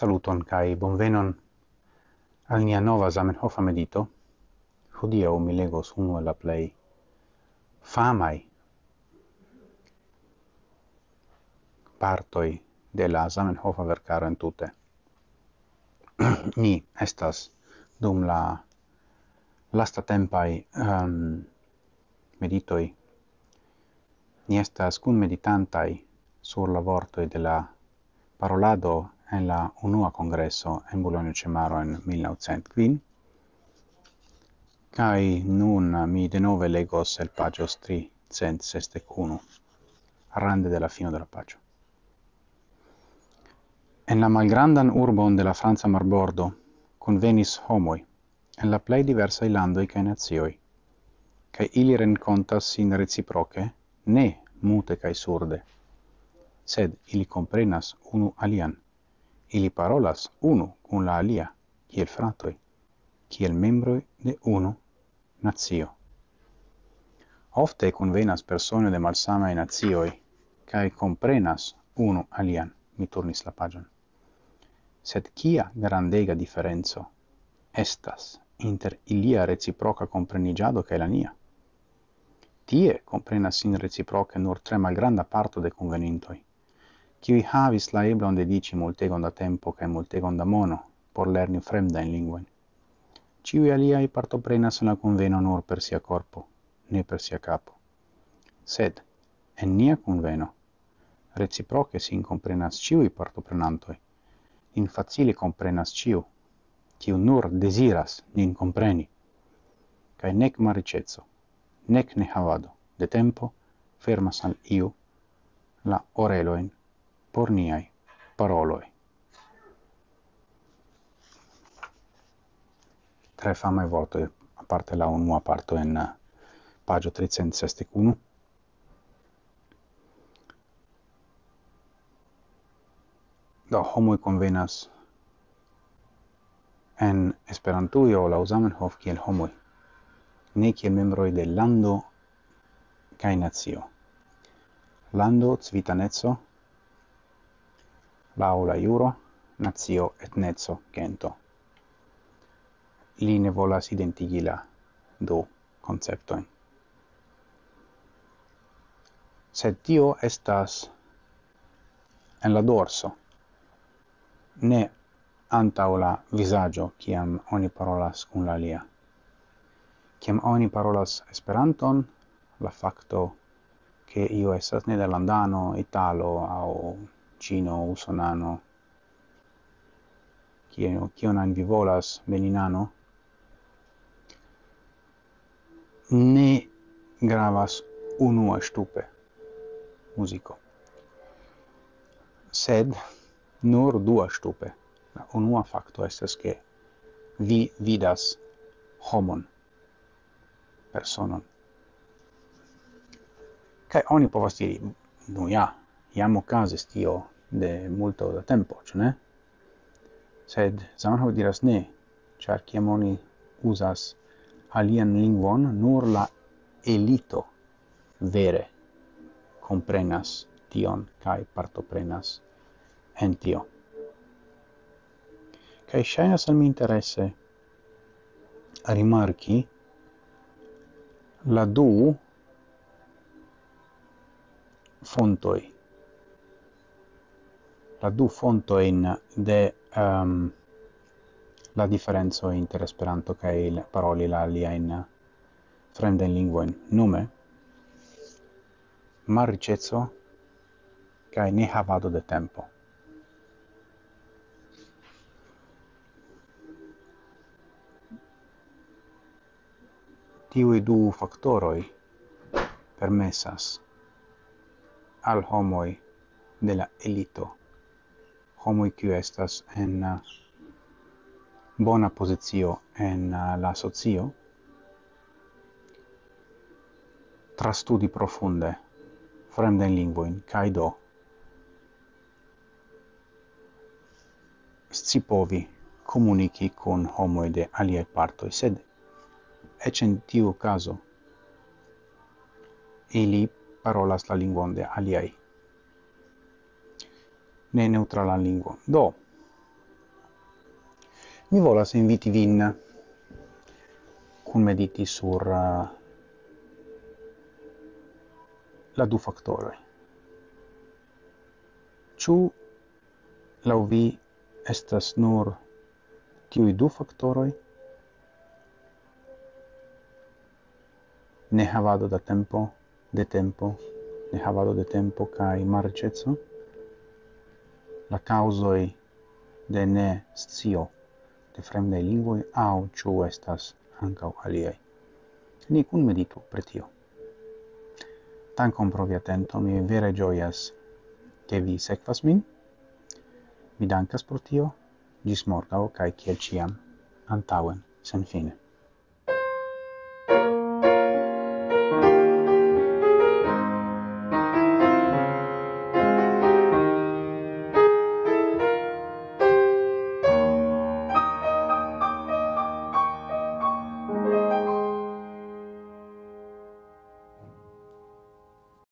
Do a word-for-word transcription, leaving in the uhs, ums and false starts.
Saluton kai bonvenon al nia nova Zamenhofa medito. Hodiaŭ mi legos unu el la plej famaj partoj de la Zamenhofa verkaro entute. Ni estas dum la lastatempaj um, meditoj ni estas kunmeditantaj sur la vortoj de la parolado en la unua congresso en Bologna Cemaro en mil novecent kvin. Kai nun mi denove legos el pagios tricent sesdek unu, rande de la fino de la pagio. En la malgrandan urbon de la Franza marbordo convenis homoi, en la plei diversai landoi cae nazioi, cae ili rencontas sin reciproce, ne mute cae surde, sed ili comprenas unu alian, ili parolas unu cun la alia, kiel fratoi, kiel membroi de unu nazio. Ofte convenas persone de malsamai nazioi, cae comprenas unu alian, mi turnis la pagion. Sed kia grandega differenzo estas inter ilia reciproca comprenigiado cae la nia? Tie comprenas sin reciproce nur tre malgranda parto de convenintoi, kiui havis la eblon dedici multegon da tempo cae multegon da mono por lerni fremda in linguen. Ciui aliai partoprenas la conveno nur per sia corpo, ne per sia capo. Sed, en nia conveno, reciproce sin comprenas ciui partoprenantoi, in facile comprenas ciu, ciu nur desiras nin compreni, cae nec maricezzo, nec ne havado de tempo fermas al iu la oreloin por niai paroloi. Tre famae vortoi, a parte la unua parto en uh, pagio tricent sesdek unu. Do homoi convenas en Esperantujo la Zamenhof kiel homoi, ne kiel membroi de lando cae nazio. Lando civitanezzo, lau la iuro, nazio etnezzo gento. Li ne volas identigi la du conceptoin. Sed tio estas en la dorso, ne antau la visaggio kiam oni parolas kun la alia. Kiam oni parolas Esperanton, la facto che io estas nederlandano, italo au cino, usonano, kion vi volas, beninano, ne gravas unua stupe musico. Sed nur dua stupe. La unua facto estas che vi vidas homon, personon. Kai oni povas diri, nu ja, iam okazis tio de multo da tempo, ĉu ne? Sed Zamenhof diras ne, ĉar kiam oni uzas alian lingvon, nur la elito vere comprenas tion kai partoprenas en tio. Kai ŝajnas al mi interesse rimarki la du fontoi, la du fontoin de um, la differenzo inter Esperanto kai le paroli la alia in fremda in lingvoin, nume malriĉeco kai ne havado de tempo. Tiui du factoroi permessas al homoi de la elito, homoi qui estas en uh, bona posizio en uh, la socio, trastudi profunde fremda in lingvoin, kai do scipovi comunici con homoi de aliai partoi, sed ec in tiu caso ili parolas la lingvon de aliai, ne neutrala lingvo. Do, Mi volas inviti vin cum mediti sur uh, la du factoroi. Ciu lau vi estas nur tiui du factoroi? Ne havado da tempo, de tempo, ne havado de tempo cae marcezzo? La causoi de ne scio de fremdei lingvoi au ciu estas ancau aliei. Ni cun meditu pretio. Tancom pro via atento, mi vere gioias che vi sekvas min. Mi dankas pro tio, gis morgau, cae kiel ciam, antauen, sen fine.